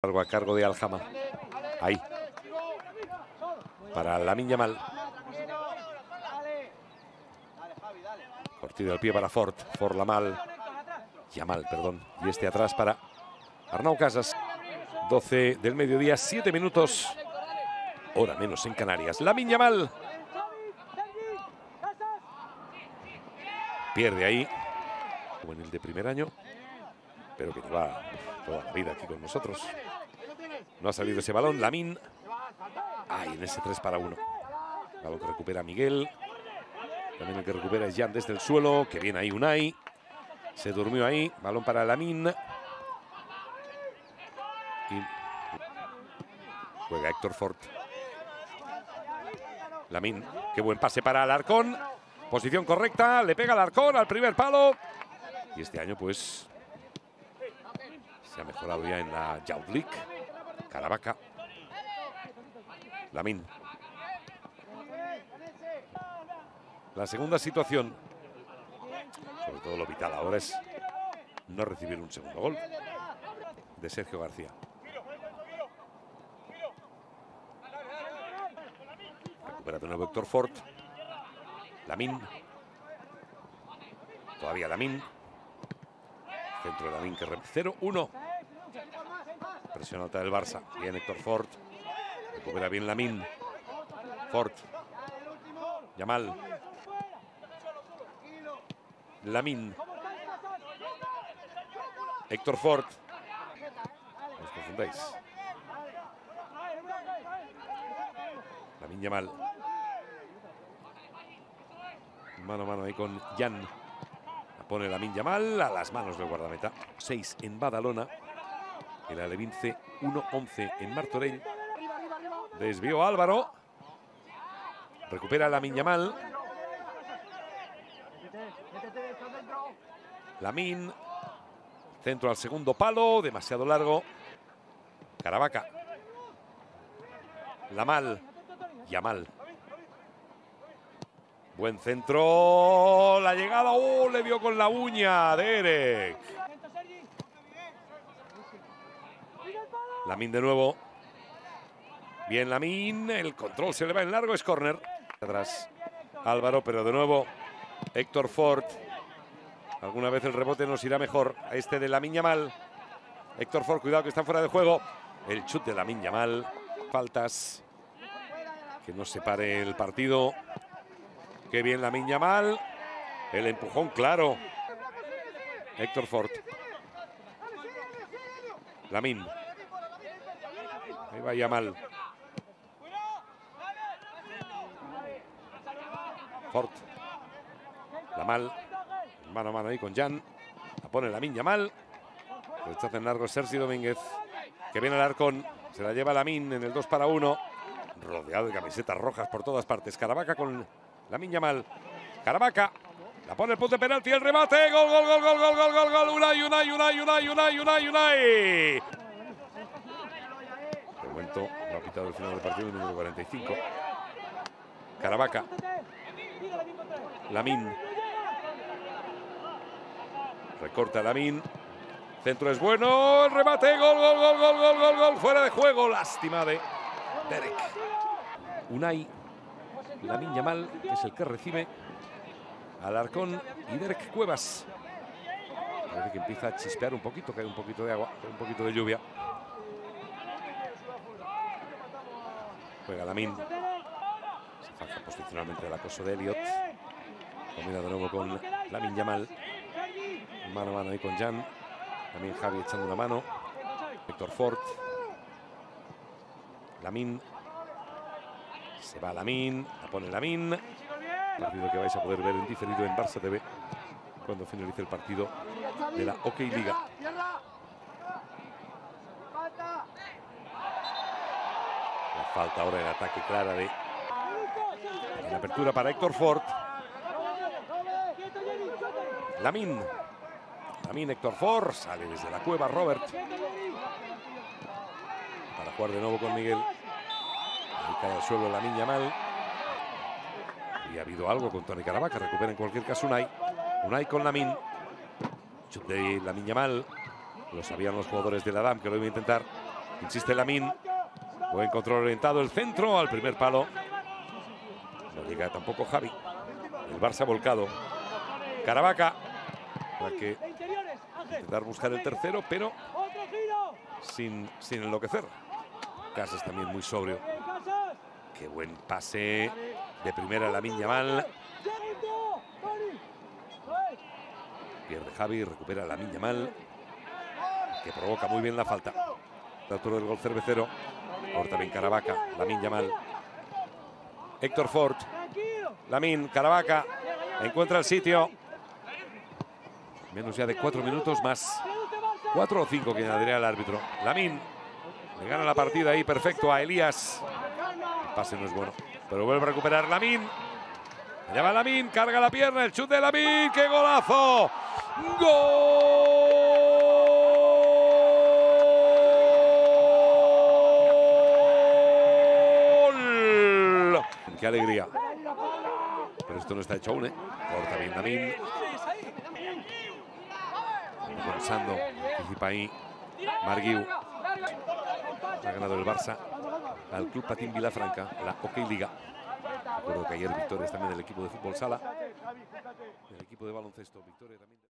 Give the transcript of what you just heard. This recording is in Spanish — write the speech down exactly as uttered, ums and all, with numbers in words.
Largo a cargo de Aljama. Ahí. Para Lamine Yamal. Cortido del pie para Ford. Ford Lamal. Yamal, perdón. Y este atrás para Arnau Casas. doce del mediodía, siete minutos. Hora menos en Canarias. Lamine Yamal. Pierde ahí. Juvenil de primer año. Pero que lleva toda la vida aquí con nosotros. No ha salido ese balón. Lamine. Ay, en ese tres para uno. Balón que recupera Miguel. También el que recupera es Jan desde el suelo. Que viene ahí Unai. Se durmió ahí. Balón para Lamine. Y juega Héctor Ford. Lamine. Qué buen pase para Alarcón. Posición correcta. Le pega Alarcón al primer palo. Y este año pues se ha mejorado ya en la Youth League. Caravaca. Lamine. La segunda situación, sobre todo lo vital ahora, es no recibir un segundo gol de Sergio García. Recupera de nuevo Héctor Ford. Lamine. Todavía Lamine. Centro de Lamine que cero uno. Presión alta del Barça. Bien Héctor Ford. Recupera bien Lamine. Ford. Yamal. Lamine. Héctor Ford. No os confundáis. Lamine Yamal. Mano a mano ahí con Jan. La pone Lamine Yamal a las manos del guardameta. seis en Badalona. El Alevince uno once en Martorell. Desvió Álvaro. Recupera Lamine Yamal. Lamine. Centro al segundo palo. Demasiado largo. Caravaca. Lamal. Yamal. Buen centro. La llegada. ¡Oh! Le dio con la uña. Derek. Lamine de nuevo. Bien Lamine. El control se le va en largo. Es córner. Atrás Álvaro, pero de nuevo Héctor Ford. Alguna vez el rebote nos irá mejor a este de Lamine Yamal. Héctor Ford, cuidado que está fuera de juego. El chut de Lamine Yamal. Faltas. Que no se pare el partido. Qué bien Lamine Yamal. El empujón claro. Héctor Ford. Lamine. Ahí va Yamal. Ford. Lamal. Mano a mano ahí con Jan. La pone Lamine Yamal. Rechaza en largo Sergio Domínguez. Que viene el Alarcón. Se la lleva Lamine en el dos para uno. Rodeado de camisetas rojas por todas partes. Caravaca con Lamine Yamal. Caravaca. La pone el punto de penalti. El remate. Gol, gol, gol, gol, gol, gol, gol, gol. Unai, Unai, Unai, Unai, Unai, Unai, Unai. De momento no ha pitado el final del partido, el número cuarenta y cinco. Caravaca. Lamine. Recorta Lamine. Centro es bueno. El remate. Gol, gol, gol, gol, gol, gol, gol. Fuera de juego. Lástima de Derek. Unai. Lamine Yamal, que es el que recibe. Alarcón y Derek Cuevas. Parece que empieza a chispear un poquito, que hay un poquito de agua, un poquito de lluvia. Juega Lamine. Se faja posicionalmente el acoso de Elliot. Combina de nuevo con Lamine Yamal. Mano a mano ahí con Jan. También Javi echando una mano. Héctor Ford. Lamine. Se va Lamine. La pone Lamine. Partido que vais a poder ver en diferido en Barça T V cuando finalice el partido de la OK Liga. La falta ahora en ataque clara de en apertura para Héctor Ford. Lamine. Lamine, Héctor Ford. Sale desde la cueva Robert. Para jugar de nuevo con Miguel. Ahí cae al suelo Lamine Yamal. Y ha habido algo con Toni Caravaca. Recupera en cualquier caso Unai. Unai con Lamine. Chut de Lamine Yamal. Lo sabían los jugadores de la D A M que lo iba a intentar. Insiste Lamine. Buen control orientado, el centro al primer palo. No llega tampoco Javi. El Barça volcado. Caravaca. Para que intentar buscar el tercero, pero sin, sin enloquecer. Casas también muy sobrio. Qué buen pase de primera Lamine Yamal. Pierde Javi, recupera Lamine Yamal, que provoca muy bien la falta. La altura del gol cervecero. Corta bien Caravaca, Lamine Yamal. Héctor Fort. Lamine, Caravaca. Encuentra el sitio. Menos ya de cuatro minutos más. Cuatro o cinco que añadiría el árbitro. Lamine le gana la partida ahí, perfecto a Elías. El pase no es bueno, pero vuelve a recuperar Lamine. Allá va Lamine, carga la pierna, el chut de Lamine, ¡qué golazo! ¡Gol! ¡Qué alegría! Pero esto no está hecho aún, ¿eh? Corta bien Lamine. Pensando, participa ahí Marguiu. Ha ganado el Barça al Club Patín Vilafranca, la OK Liga. Recuerdo que ayer victorias también del equipo de fútbol sala, el equipo de baloncesto, victoria también.